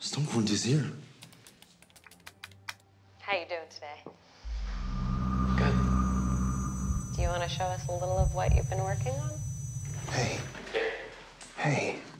Stormfront is here. How you doing today? Good. Do you want to show us a little of what you've been working on? Hey. Hey.